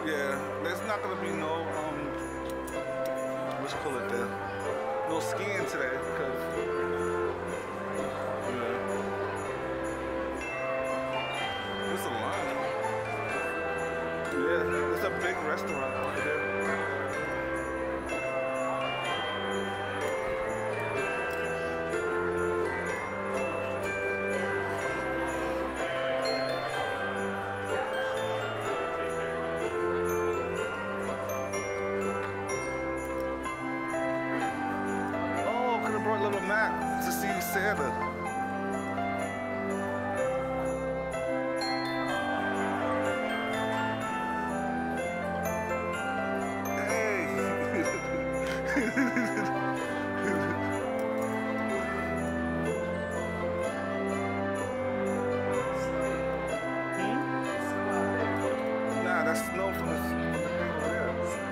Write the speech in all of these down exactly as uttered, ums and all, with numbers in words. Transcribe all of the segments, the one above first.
Yeah, there's not gonna be no um, what you call it there? No skiing today because yeah, there's a line. Yeah, there's a big restaurant over there. Little Mac to see Santa. Hey. hmm? Nah, that's snow from the, from the thing over there.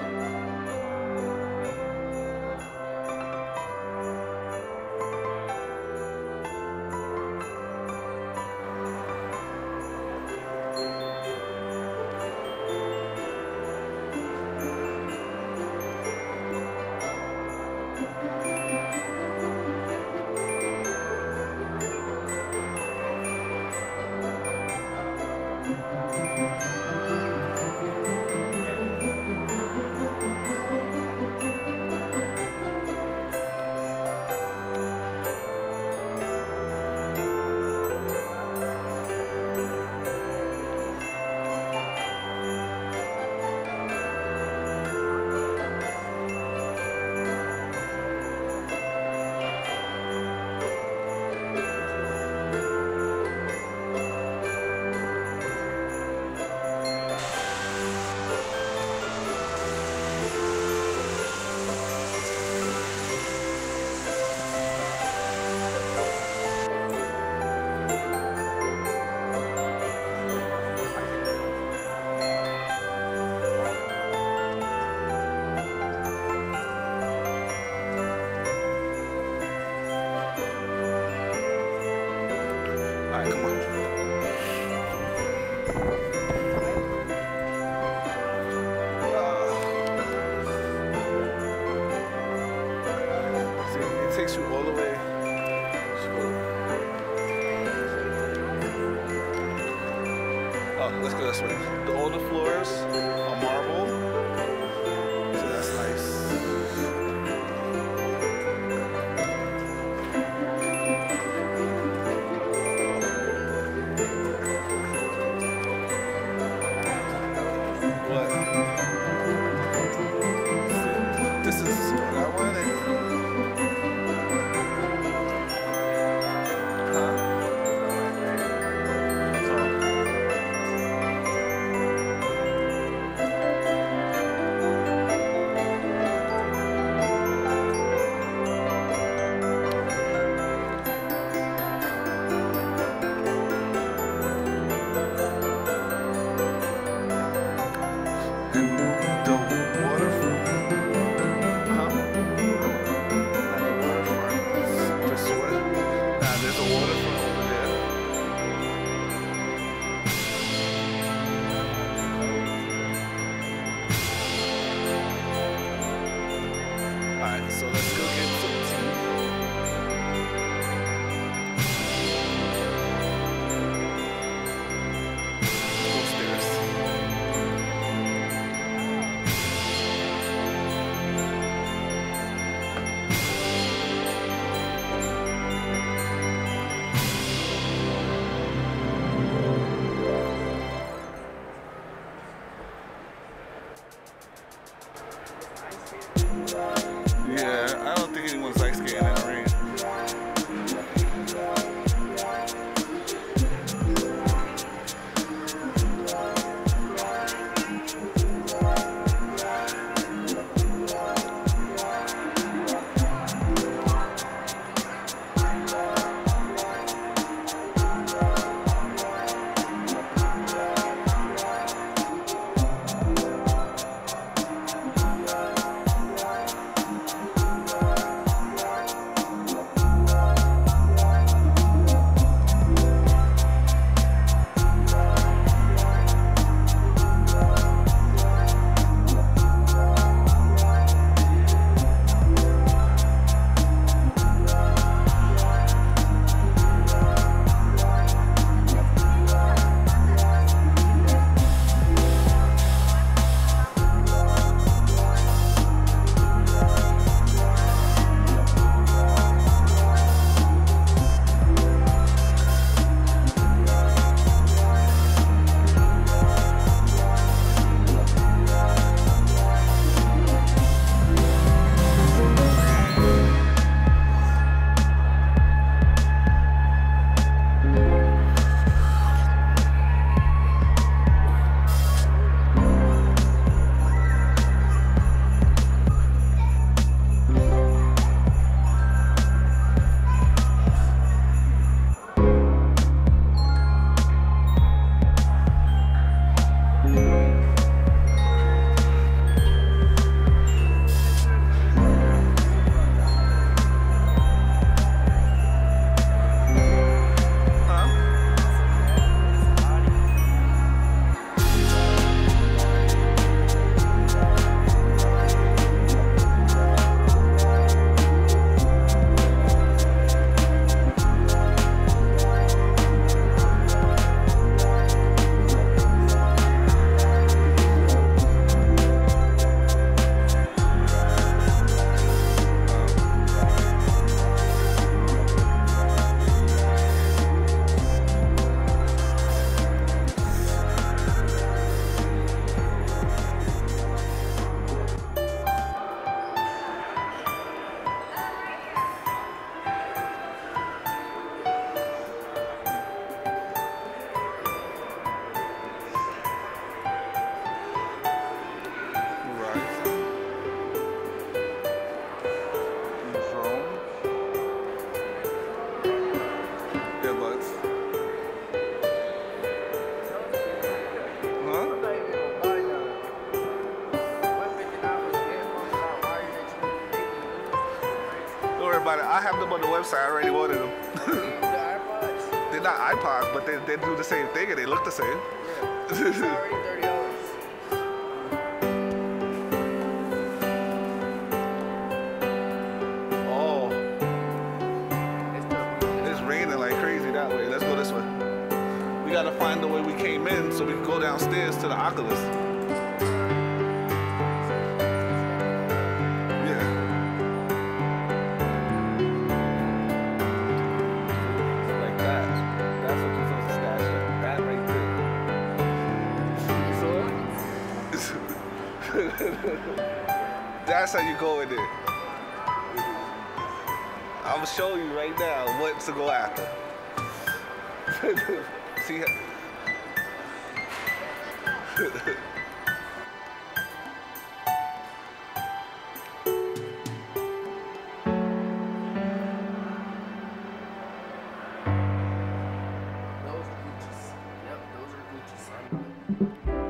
Takes you all the way. Oh, let's go this way. The, all the floors are marble, so that's nice. What? This is what I wanted. website. I already ordered them. The iPods? They're not iPods, but they, they do the same thing and they look the same. Yeah. It's already thirty dollars. Oh. It's raining like crazy that way. Let's go this way. We gotta find the way we came in so we can go downstairs to the Oculus. That's how you go in there. I'm gonna show you right now what to go after. See how Those are Gucci's. Yep, those are Gucci's. I know.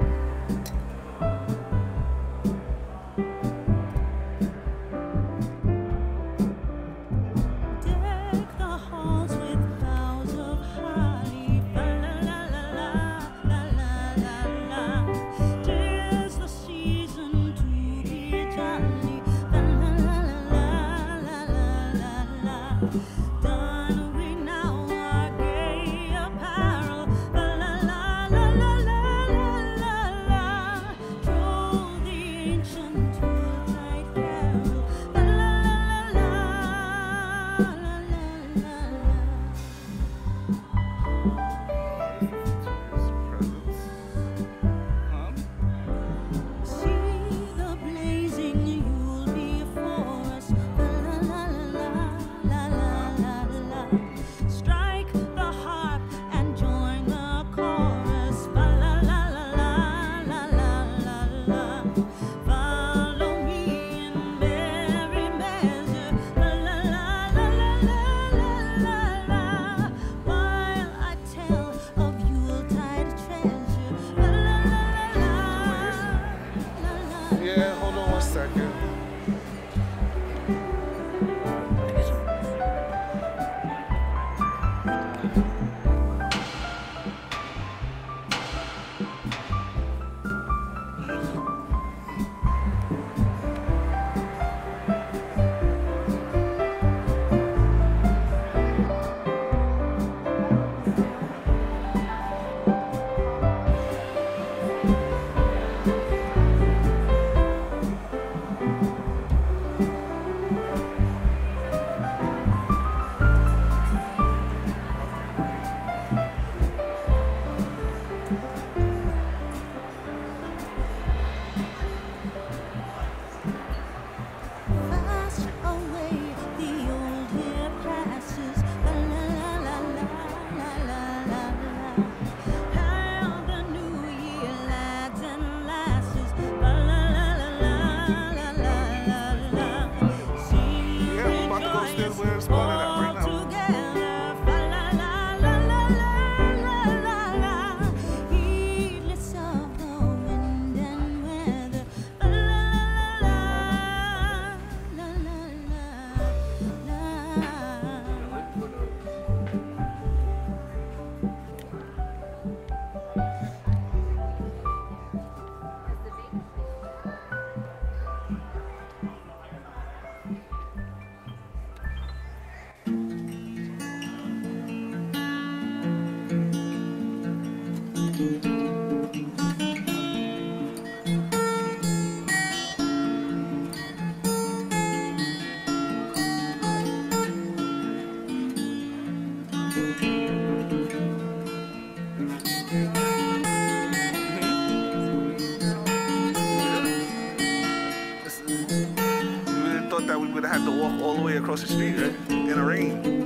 That we would have had to walk all the way across the street, right? In the rain.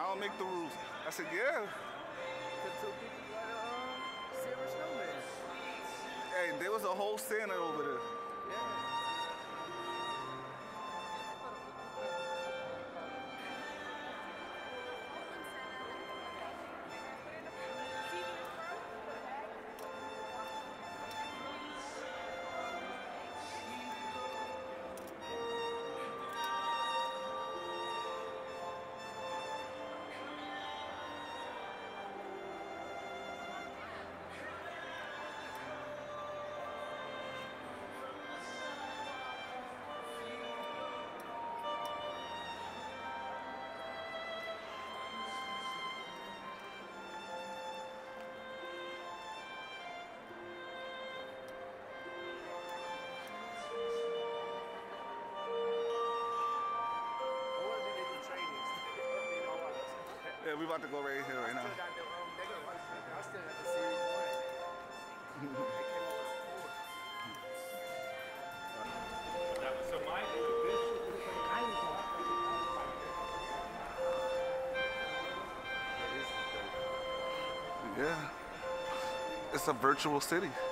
don't make the rules. I said, yeah. The two people got a um, silver snowman. Hey, there was a whole Santa over there. Yeah. Yeah, we about to go right here right now. I still got the, um, they got, I still got the series one. They came out with four. That was so my Yeah. It's a virtual city.